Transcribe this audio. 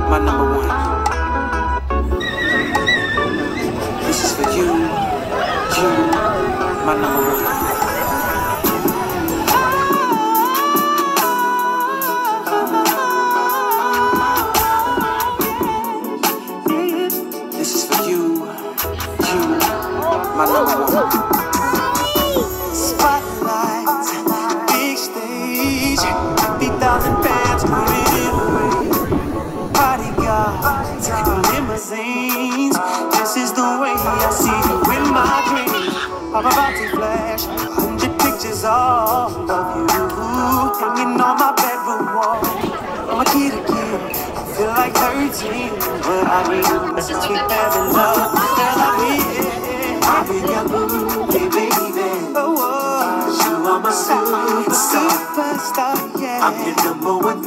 my number one. This is for you, my number one. This is for you, my number one. Spotlights, big stage, 50,000 fans putting it away. Bodyguards, limousines, this is the way I see you in my dreams. Paparazzi flash, 100 pictures all of you hanging on my bedroom wall. I'm a kid again, I feel like 13, but I mean, it's a sweet better love. I'll be your booty, baby. Oh, you are my superstar, yeah. I'm your number one.